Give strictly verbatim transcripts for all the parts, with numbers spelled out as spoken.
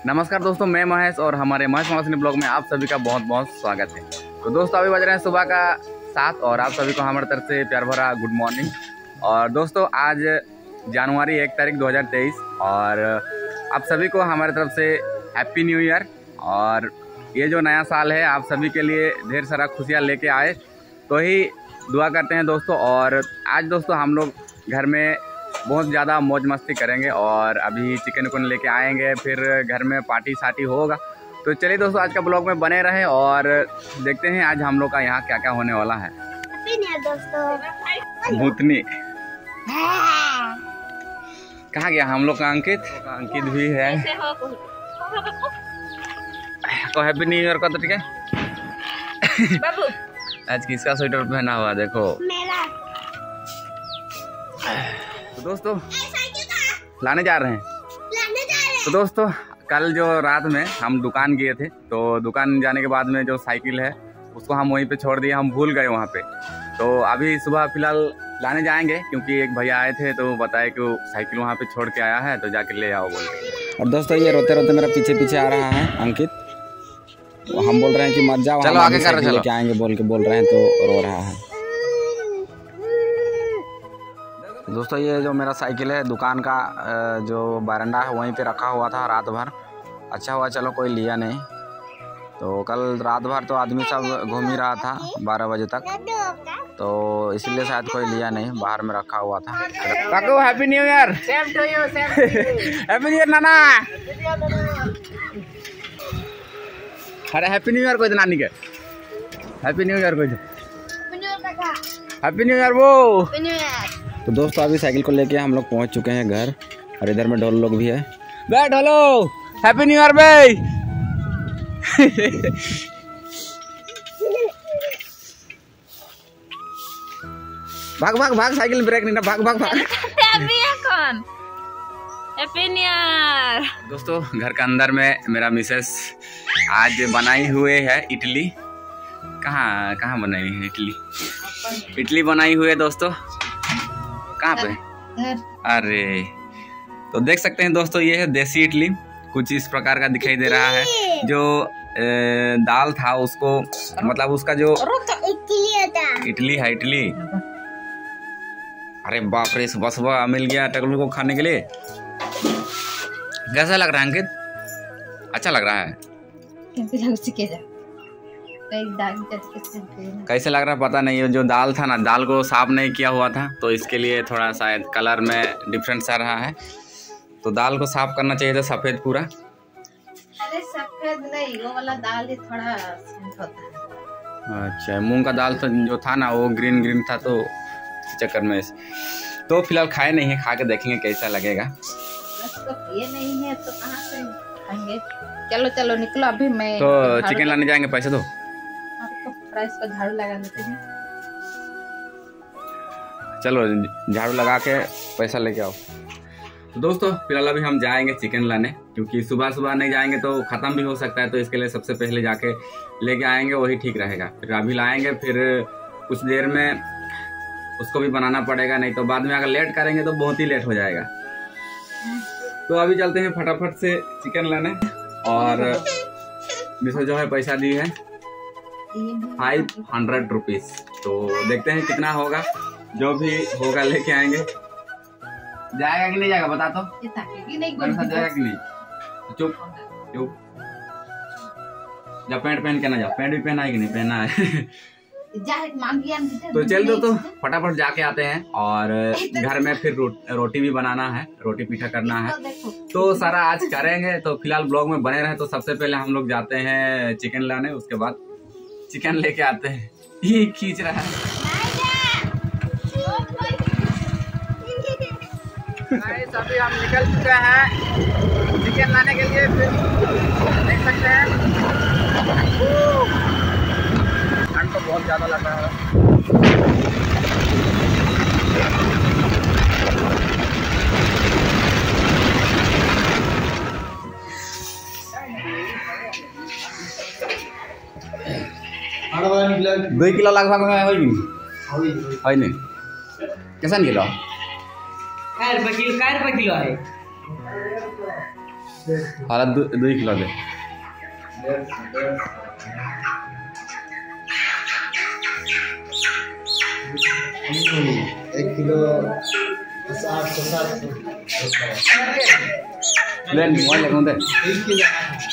नमस्कार दोस्तों, मैं महेश और हमारे महेश मौसनी ब्लॉग में आप सभी का बहुत बहुत स्वागत है। तो दोस्तों अभी बज रहे हैं सुबह का सात और आप सभी को हमारे तरफ से प्यार भरा गुड मॉर्निंग। और दोस्तों आज जनवरी एक तारीख दो हज़ार तेईस और आप सभी को हमारे तरफ से हैप्पी न्यू ईयर। और ये जो नया साल है आप सभी के लिए ढेर सारा खुशियाँ लेके आए, तो ही दुआ करते हैं दोस्तों। और आज दोस्तों हम लोग घर में बहुत ज़्यादा मौज मस्ती करेंगे और अभी चिकन उकन लेके आएंगे, फिर घर में पार्टी सार्टी होगा। तो चलिए दोस्तों आज का ब्लॉग में बने रहे और देखते हैं आज हम लोग का यहाँ क्या क्या होने वाला है। दोस्तों भूतनी कहाँ गया हम लोग का अंकित? अंकित भी है। तो हैप्पी न्यू ईयर का तो ठीक है। आज किसका स्वेटर पहना हुआ देखो मेरा। तो दोस्तों लाने जा रहे हैं लाने जा रहे हैं। तो दोस्तों कल जो रात में हम दुकान गए थे, तो दुकान जाने के बाद में जो साइकिल है उसको हम वहीं पे छोड़ दिए, हम भूल गए वहाँ पे। तो अभी सुबह फिलहाल लाने जाएंगे क्योंकि एक भैया आए थे तो बताए कि वो साइकिल वहाँ पे छोड़ के आया है, तो जाके ले आओ बोल के। और दोस्तों ये रोते रोते मेरा पीछे पीछे आ रहा है अंकित। तो हम बोल रहे हैं कि मत जाओ, चलो आगे कर लेके आएंगे बोल के बोल रहे हैं, तो रो रहा है। दोस्तों ये जो मेरा साइकिल है दुकान का जो बरंडा है वहीं पे रखा हुआ था रात भर। अच्छा हुआ चलो कोई लिया नहीं। तो कल रात भर तो आदमी सब घूम ही रहा था बारह बजे तक, तो इसलिए शायद कोई लिया नहीं, बाहर में रखा हुआ था। काकू happy new year. Same to you, same to you. Happy new year नाना। अरे हैप्पी न्यू ईयर कोई दे नानी के। हैप्पी न्यू ईयर कोई दे। हैप्पी न्यू ईयर वो। तो दोस्तों अभी साइकिल को लेके हम लोग पहुंच चुके हैं घर और इधर में ढोल लोग भी है। बे ढोलो हैप्पी न्यू ईयर बे। भाग भाग भाग, साइकिल ब्रेक नहीं ना, भाग भाग भाग। कौन हैप्पी न्यू ईयर। दोस्तों घर के अंदर में मेरा मिसेस आज बनाई हुए है इडली। कहाँ कहाँ बनाई है इडली? इडली बनाई हुई है दोस्तों। कहाँ पे? अरे तो देख सकते हैं दोस्तों ये है देसी इडली, कुछ इस प्रकार का दिखाई दे रहा है। जो ए, दाल था उसको मतलब उसका जो इडली है इडली। अरे बाप रे सुबह सुबह मिल गया टकलू को खाने के लिए। कैसा लग रहा है अंकित? अच्छा लग रहा है? कैसे लग रहा है पता नहीं। जो दाल था ना, दाल को साफ नहीं किया हुआ था तो इसके लिए थोड़ा शायद कलर में डिफरेंस आ रहा है। तो दाल को साफ करना चाहिए था सफेद पूरा। अरे सफेद नहीं, वो वाला दाल ही थोड़ा होता है। अच्छा मूंग का दाल तो जो था ना वो ग्रीन ग्रीन था, तो चक्कर में तो फिलहाल खाए नहीं है, खा के देखेंगे कैसा लगेगा। तो ये नहीं है तो कहाँ से खाएंगे। चलो चलो निकलो अभी। मैं तो चिकन लाने जाएंगे, पैसे दो। प्राइस को झाड़ू लगा देते हैं। चलो झाड़ू लगा के पैसा लेके आओ। तो दोस्तों फिलहाल अभी हम जाएंगे चिकन लाने, क्योंकि सुबह सुबह नहीं जाएंगे तो ख़त्म भी हो सकता है, तो इसके लिए सबसे पहले जाके लेके आएंगे, वही ठीक रहेगा। फिर अभी लाएंगे, फिर कुछ देर में उसको भी बनाना पड़ेगा, नहीं तो बाद में अगर लेट करेंगे तो बहुत ही लेट हो जाएगा। तो अभी चलते हैं फटाफट से चिकन लाने। और मिसो जो है पैसा दी है फाइव हंड्रेड रुपीज। तो देखते हैं कितना होगा, जो भी होगा लेके आएंगे। जाएगा कि नहीं जाएगा बता तो। नहीं जाएगा कि नहीं? चुप चुप जा, पैंट पहन के ना जा। पैंट भी पहना है कि नहीं पहना है? तो चल दो तो फटाफट जाके आते हैं। और घर में फिर रो, रोटी भी बनाना है, रोटी पीठा करना है, तो सारा आज करेंगे। तो फिलहाल ब्लॉग में बने रहे। तो सबसे पहले हम लोग जाते हैं चिकन लाने, उसके बाद चिकन लेके आते हैं। ये खींच रहा है। अभी हम निकल चुके हैं चिकन लाने के लिए। फिर देख सकते हैं ठंड तो बहुत ज़्यादा लग रहा है। दो किलो लगभग में है नहीं? कैसा किलो? काय रुपये किलो काय रुपये किलो आहे? हालत दो दो ही किलो दे। एक किलो आठ सौ सात सौ ले मोबाइल लगाऊं दे। एक किलो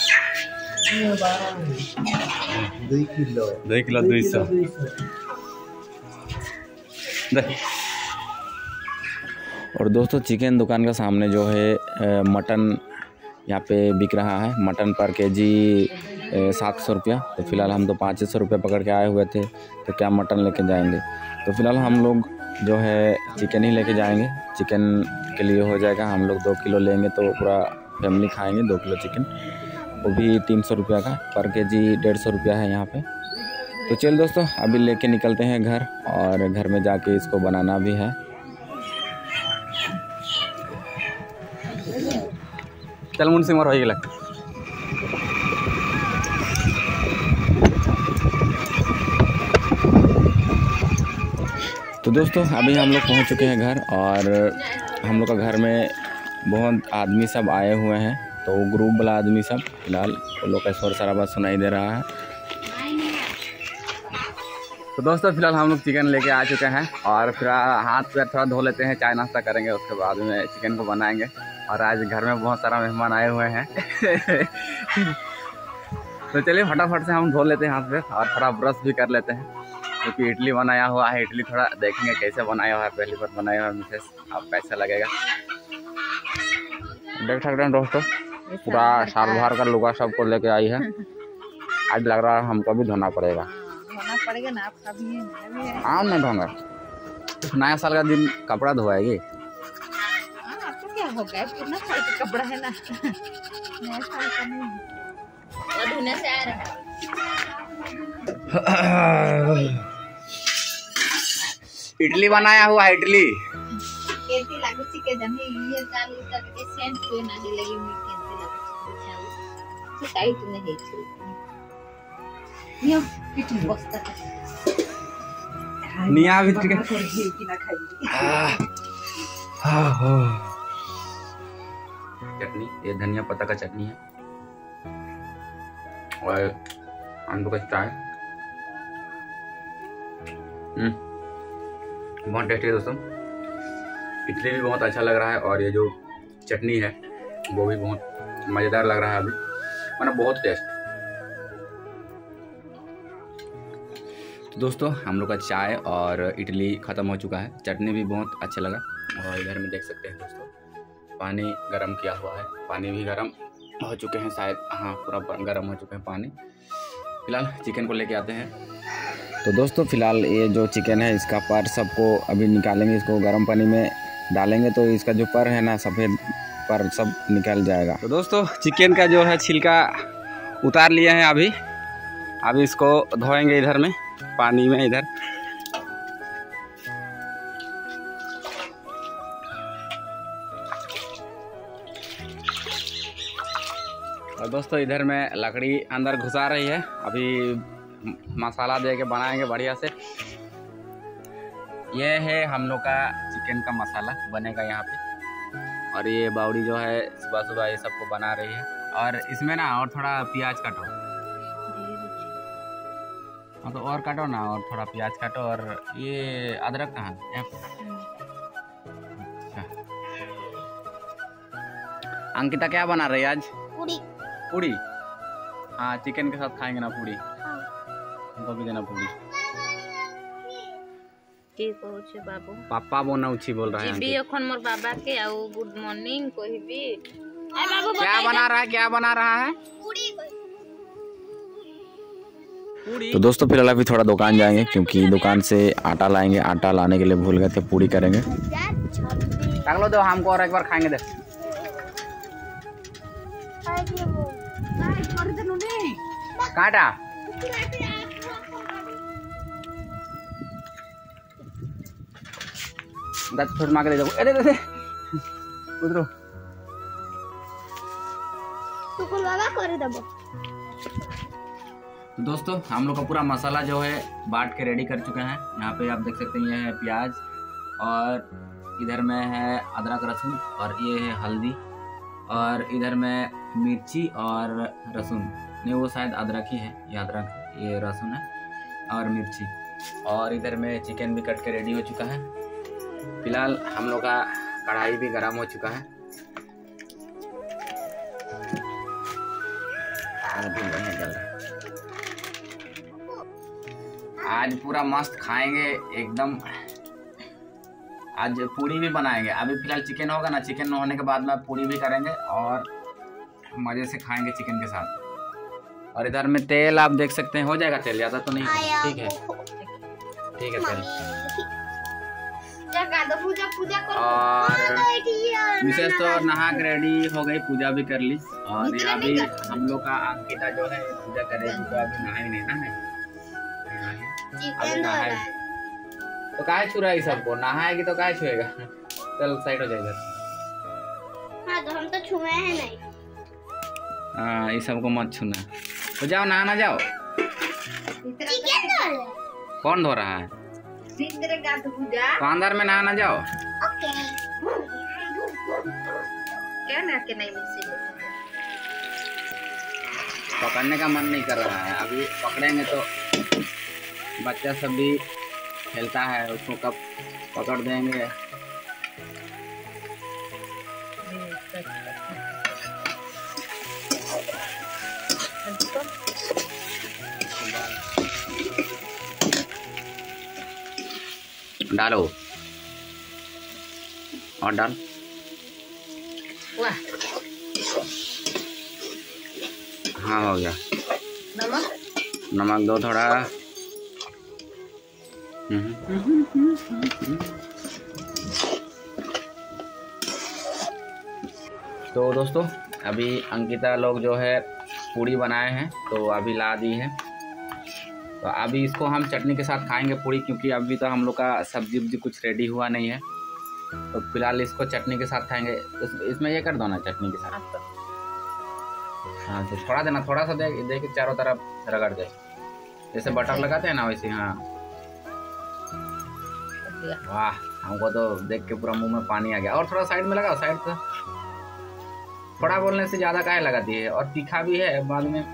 दो किलो दो किलो दो सौ दे। और दोस्तों चिकन दुकान का सामने जो है मटन यहाँ पे बिक रहा है। मटन पर केजी सात सौ रुपया। तो फिलहाल हम तो पाँच सौ रुपये पकड़ के आए हुए थे, तो क्या मटन लेके जाएंगे। तो फिलहाल हम लोग जो है चिकन ही लेके जाएंगे। चिकन के लिए हो जाएगा, हम लोग दो किलो लेंगे तो पूरा फैमिली खाएंगे। दो किलो चिकन वो भी तीन सौ रुपया का, पर केजी डेढ़ सौ रुपया है यहाँ पे। तो चल दोस्तों अभी लेके निकलते हैं घर, और घर में जाके इसको बनाना भी है। चल मुंशी मोर हो गया। तो दोस्तों अभी हम लोग पहुंच चुके हैं घर, और हम लोग का घर में बहुत आदमी सब आए हुए हैं। तो ग्रुप वाला आदमी सब, फिलहाल वो लोग का शोर शराबा सुनाई दे रहा है। तो दोस्तों फिलहाल हम लोग चिकन लेके आ चुके हैं, और फिर हाथ पैर थोड़ा धो लेते हैं, चाय नाश्ता करेंगे, उसके बाद में चिकन को बनाएंगे। और आज घर में बहुत सारा मेहमान आए हुए हैं। तो चलिए फटाफट से हम धो लेते हैं हाथ पैर, और थोड़ा ब्रश भी कर लेते हैं, क्योंकि इडली बनाया हुआ है। इडली थोड़ा देखेंगे कैसे बनाया हुआ है, पहली बार बनाया हुआ है मिसेस, अब कैसा लगेगा देख सकते हैं दोस्तों। पूरा साल भर का लुगा सबको लेके आई है। आज लग रहा है हमको भी धोना पड़ेगा। धोना पड़ेगा ना, आपका भी है। हाँ नहीं धोंगा, नया साल का दिन कपड़ा धोएगी। आपको क्या हो गया, कितना साल का कपड़ा है ना, नया साल का नहीं, वो धोने से आ रहा है। इडली बनाया हुआ है, इडली केती लागू चिके जमी ये चालू करके सेंट कोई ना दिलेगी मी केती लागू चालू तो टाइट नहीं है। यो कितनी बस्ता निया भी ठीक है कि ना खाई। चटनी, ये धनिया पत्ता का चटनी है, और आलू का चाय। हम्म बहुत टेस्टी है दोस्तों। इडली भी बहुत अच्छा लग रहा है, और ये जो चटनी है वो भी बहुत मज़ेदार लग रहा है अभी, मतलब बहुत टेस्ट। तो दोस्तों हम लोग का चाय और इडली ख़त्म हो चुका है, चटनी भी बहुत अच्छा लगा। और इधर में देख सकते हैं दोस्तों पानी गरम किया हुआ है, पानी भी गरम हो चुके हैं शायद, हाँ पूरा गरम हो चुके हैं पानी। फिलहाल चिकन को लेके आते हैं। तो दोस्तों फिलहाल ये जो चिकन है इसका पर सबको अभी निकालेंगे, इसको गर्म पानी में डालेंगे तो इसका जो पर है ना सफ़ेद पर सब निकल जाएगा। तो दोस्तों चिकन का जो है छिलका उतार लिए हैं अभी, अभी इसको धोएंगे इधर में पानी में इधर। और दोस्तों इधर में लकड़ी अंदर घुसा रही है, अभी मसाला दे के बनाएंगे बढ़िया से। ये है हम लोग का चिकन का मसाला बनेगा यहाँ पे, और ये बावड़ी जो है सुबह सुबह ये सबको बना रही है। और इसमें ना और थोड़ा प्याज काटो, हाँ तो और काटो ना, और थोड़ा प्याज काटो। और ये अदरक कहाँ है? अच्छा अंकिता क्या बना रही है आज? पूरी। पूरी, हाँ चिकन के साथ खाएंगे ना पूरी, हमको भी देना पूरी। ठीक हो छे बाबू, पापा बोना उची बोल रहा है। जीबी अखन मोर बाबा के आओ गुड मॉर्निंग कहबी। आई बाबू क्या बना रहा है, क्या बना रहा है? पूरी। तो दोस्तों फिलहाल अभी थोड़ा दुकान जाएंगे, क्योंकि दुकान से आटा लाएंगे, आटा लाने के लिए भूल गए थे, पूरी करेंगे। टांग लो दो हमको, और एक बार खाएंगे दे। काटा दस छोड़ मार के दे दो। अरे दे उधरो तू को लगा कर दबो। तो दोस्तों हम लोग का पूरा मसाला जो है बांट के रेडी कर चुके हैं। यहाँ पे आप देख सकते हैं, ये है प्याज, और इधर में है अदरक लहसुन, और ये है हल्दी, और इधर में मिर्ची और लहसुन, नहीं वो शायद अदरक ही है, ये अदरक, ये लहसुन है और मिर्ची। और इधर में चिकन भी कट के रेडी हो चुका है। फिलहाल हम लोग का कढ़ाई भी गर्म हो चुका है। आज पूरा मस्त खाएंगे एकदम। आज पूरी भी बनाएंगे। अभी फिलहाल चिकन होगा ना, चिकन होने के बाद में पूरी भी करेंगे और मज़े से खाएंगे चिकन के साथ। और इधर में तेल आप देख सकते हैं, हो जाएगा तेल, ज़्यादा तो नहीं, ठीक है ठीक है तेल। पूजा पूजा और विशेष तो नहा के रेडी हो गई, पूजा भी कर ली। और ये अभी हम लोग का अंकिता जो है पूजा करेगी, तो अभी नहा ही नहीं ना है, अभी नहाए तो काहे छू रहा है सबको, नहाएगी तो काहे छुएगा। चल साइड हो जाएगा। हाँ तो हम तो छुए हैं नहीं। हाँ ये सबको मत छूना। तो जाओ नहाना जाओ। कौन धो रहा है? तो अंदर में नहाना जाओ। क्या ना के नहीं मिक्सी पकड़ने का मन नहीं कर रहा है, अभी पकड़ेंगे तो बच्चा सब भी खेलता है, उसको कब पकड़ देंगे। डालो और डाल। वाह हाँ हो गया। नमक नमक दो थोड़ा। तो दोस्तों अभी अंकिता लोग जो है पूड़ी बनाए हैं, तो अभी ला दी है। तो अभी इसको हम चटनी के साथ खाएंगे पूड़ी, क्योंकि अभी तो हम लोग का सब्जी वब्जी कुछ रेडी हुआ नहीं है। तो फिलहाल इसको चटनी के साथ खाएंगे। इस, इसमें ये कर दो ना चटनी के साथ। हाँ तो थोड़ा देना, थोड़ा सा दे दे के चारों तरफ रगड़ दे, जैसे बटर लगाते हैं ना वैसे। हाँ वाह, हमको तो देख के पूरा मुंह में पानी आ गया। और थोड़ा साइड में लगाओ, साइड से। थोड़ा बोलने से ज्यादा काहे लगाती है, और तीखा भी है बाद में।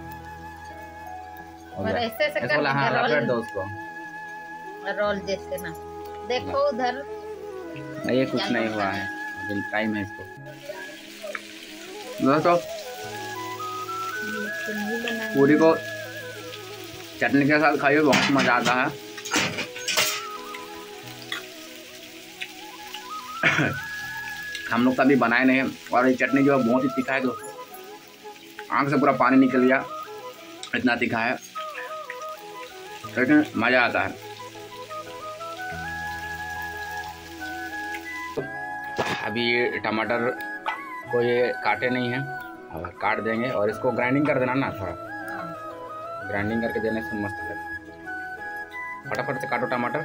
ऐसे ऐसे कर हाँ लपेट दो उसको, रोल जैसे ना। देखो उधर ये कुछ नहीं हुआ है, अभी टाइम है इसको। दोस्तों पूरी को चटनी के साथ खाइए, बहुत मजा आता है। हम लोग कभी बनाए नहीं हैं, और ये चटनी जो है बहुत ही तीखा है, तो आँख से पूरा पानी निकल गया, इतना तीखा है, लेकिन मज़ा आता है। अभी ये टमाटर को ये काटे नहीं हैं, और काट देंगे और इसको ग्राइंडिंग कर देना ना, थोड़ा ग्राइंडिंग करके देने से मस्त लगता है। फटाफट से काटो टमाटर।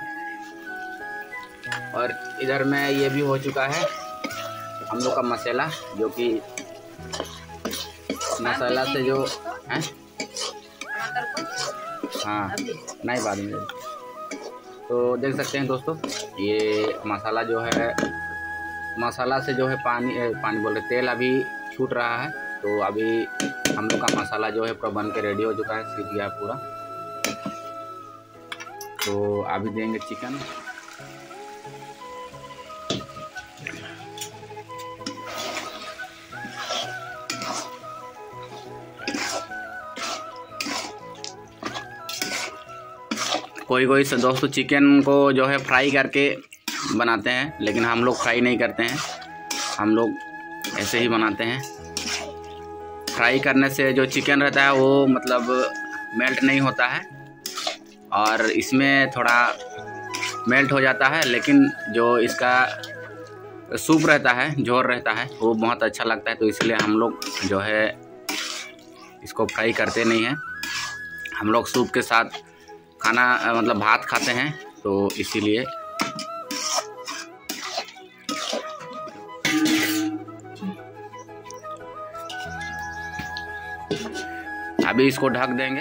और इधर में ये भी हो चुका है हम लोग का मसाला, जो कि मसाला से जो है, हाँ नहीं बाद में। तो देख सकते हैं दोस्तों, ये मसाला जो है, मसाला से जो है पानी पानी बोल रहे तेल अभी छूट रहा है। तो अभी हम लोग का मसाला जो है पूरा बन के रेडी हो चुका है, सीख गया पूरा। तो अभी देंगे चिकन। कोई कोई दोस्तों चिकन को जो है फ्राई करके बनाते हैं, लेकिन हम लोग फ्राई नहीं करते हैं, हम लोग ऐसे ही बनाते हैं। फ्राई करने से जो चिकन रहता है वो मतलब मेल्ट नहीं होता है, और इसमें थोड़ा मेल्ट हो जाता है, लेकिन जो इसका सूप रहता है, झोर रहता है, वो बहुत अच्छा लगता है। तो इसलिए हम लोग जो है इसको फ्राई करते नहीं हैं, हम लोग सूप के साथ खाना मतलब भात खाते हैं, तो इसीलिए। अभी इसको ढक देंगे।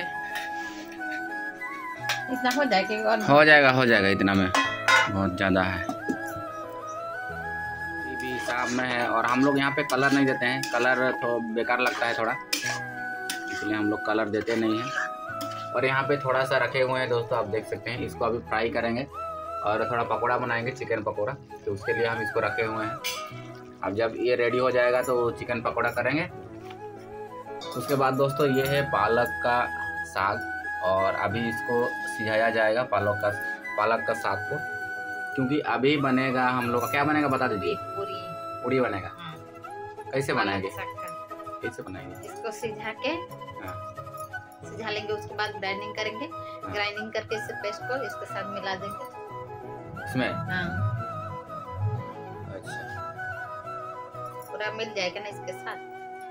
इतना हो जाएगा, हो जाएगा हो जाएगा इतना में बहुत ज़्यादा है। अभी सात खराब में है, और हम लोग यहाँ पे कलर नहीं देते हैं, कलर तो बेकार लगता है थोड़ा, इसलिए हम लोग कलर देते नहीं हैं। और यहाँ पे थोड़ा सा रखे हुए हैं दोस्तों, आप देख सकते हैं। इसको अभी फ्राई करेंगे और थोड़ा पकौड़ा बनाएंगे, चिकन पकौड़ा, तो उसके लिए हम इसको रखे हुए हैं। अब जब ये रेडी हो जाएगा तो चिकन पकौड़ा करेंगे। उसके बाद दोस्तों ये है पालक का साग, और अभी इसको सिझाया जाएगा पालक का पालक का साग को, क्योंकि अभी बनेगा हम लोग का, क्या बनेगा बता दीजिए। पूरी पूरी बनेगा। कैसे बनाएंगे? बनाएंगे कैसे बनाएंगे? इसको सिझा के हाँ सिझा लेंगे, उसके बाद ग्राइंडिंग करेंगे। ग्राइंडिंग करके इसे पेस्ट को इसके साथ मिला देंगे इसमें। हाँ अच्छा, पूरा मिल जाएगा ना इसके साथ।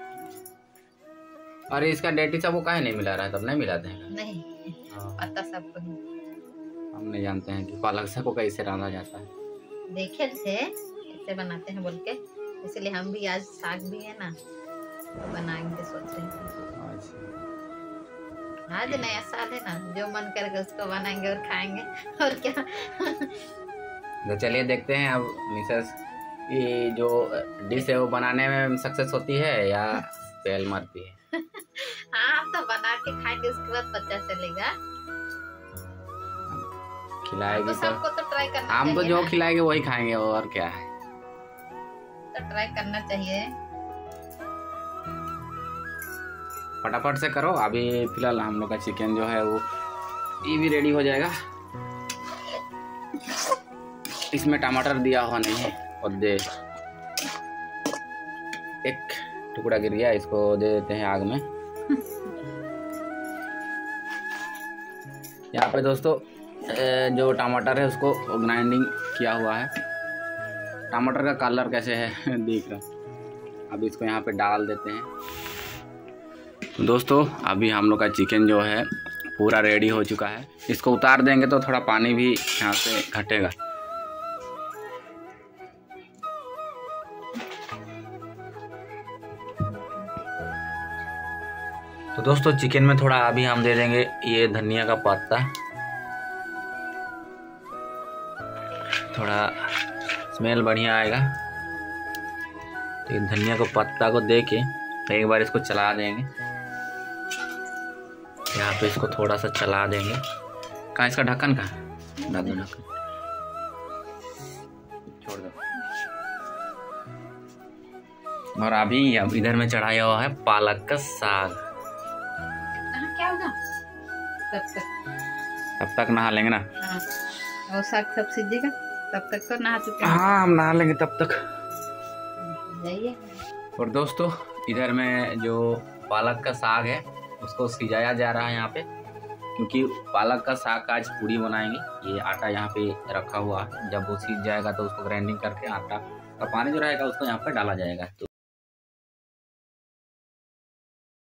अरे इसका डेटी सब को काहे नहीं मिला रहा है? तब नहीं मिलाते हैं। नहीं हाँ, पता सबको ही हम नहीं जानते हैं कि पालक साग को कैसे रांधा जाता है। देखे थे कैसे बनाते हैं बोल के, इसलिए हम भी आज साग भी है ना तो बनाएंगे सोच रहे हैं। अच्छा, आज नया साल है ना, जो मन करेगा उसको बनाएंगे और खाएंगे और क्या। तो चलिए देखते हैं अब मिसेस ये जो डिश है वो बनाने में सक्सेस होती है या फेल मारती है। हाँ आप तो बना के खाएंगे, उसके बाद पता चलेगा। खिलाएगी तो तो सबको तो ट्राई करना हम तो चाहिए जो ना। खिलाएंगे वही खाएंगे, और क्या है। तो ट्राई करना चाहिए। फटाफट से करो, अभी फिलहाल हम लोग का चिकन जो है वो ये भी रेडी हो जाएगा। इसमें टमाटर दिया हुआ नहीं है, और दे एक टुकड़ा गिर गया, इसको दे देते हैं आग में। यहाँ पे दोस्तों जो टमाटर है उसको ग्राइंडिंग किया हुआ है। टमाटर का कलर कैसे है देख रहा। अब इसको यहाँ पे डाल देते हैं। दोस्तों अभी हम लोग का चिकन जो है पूरा रेडी हो चुका है। इसको उतार देंगे तो थोड़ा पानी भी यहाँ से घटेगा। तो दोस्तों चिकन में थोड़ा अभी हम दे देंगे ये धनिया का पत्ता, थोड़ा स्मेल बढ़िया आएगा। तो ये धनिया को पत्ता को दे के एक बार इसको चला देंगे। यहाँ पे इसको थोड़ा सा चला देंगे। कहाँ इसका ढक्कन कहाँ? डाल दो ढक्कन, छोड़ दो। और अभी अब इधर में चढ़ाया हुआ है पालक का साग। क्या होगा तब तक? तब तक नहा लेंगे ना। हाँ, और साग सब सीजेगा तब तक तो नहा चुके हैं। हाँ हम नहा लेंगे तब तक। जाइए। और दोस्तों इधर में जो पालक का साग है उसको सिजाया जा रहा है यहाँ पे, क्योंकि पालक का साग का आज पूड़ी बनाएंगे। ये आटा यहाँ पे रखा हुआ है, जब वो सीज जाएगा तो उसको ग्राइंडिंग करके आटा का पानी जो रहेगा उसको यहाँ पे डाला जाएगा। तो